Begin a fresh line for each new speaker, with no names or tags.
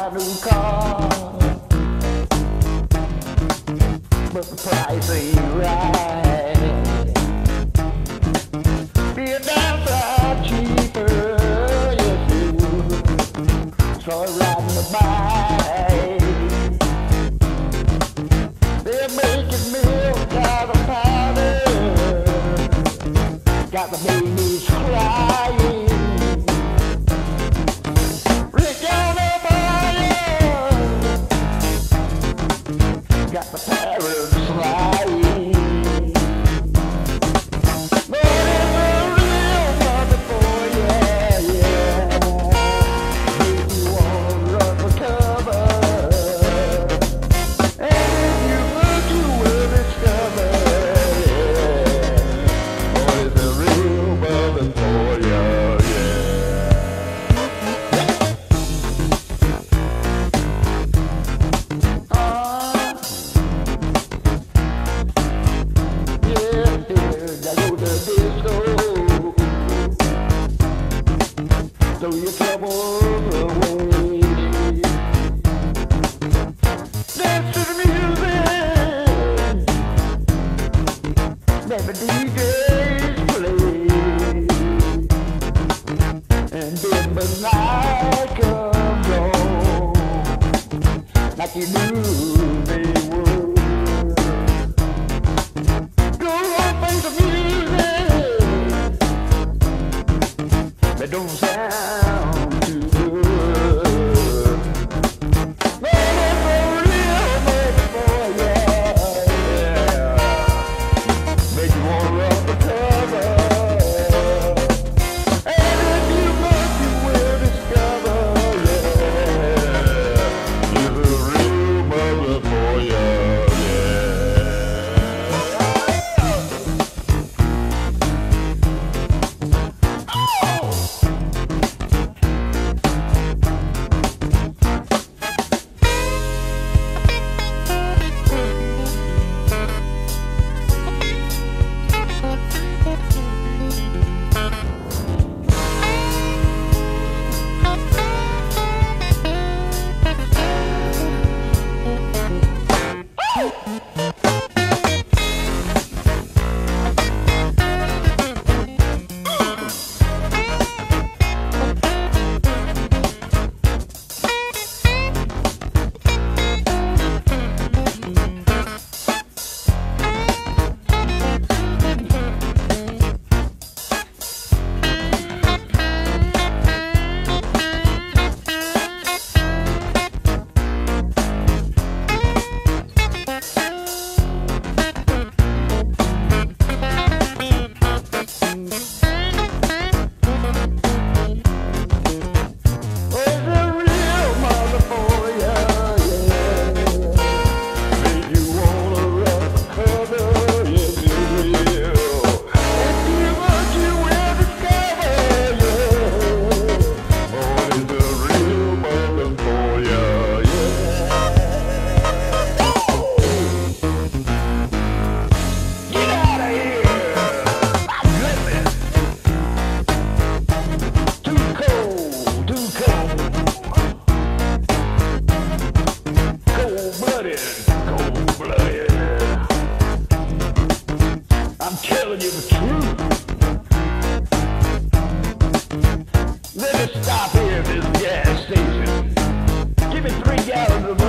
buy a new car, but the price ain't right. Be a downside cheaper, yes it would. Start riding the bike. They're making milk out of powder, got the babies crying. Got the parents flying. But it's a real mother for you, yeah. If you wanna run for cover, and if you look, you will discover, yeah. Oh, it's a real mother for you, yeah. Throw your troubles away. Dance to the music. Let the DJs play. And then the night comes on, like you knew they would. Go on, play the music. They don't sound too good. But it's a real mother for you, yeah. Make you wanna run the cover. And if you look, you will discover, yeah. It's a real mother for you, I'm telling you the truth. Let me stop here at this gas station. Give me 3 gallons of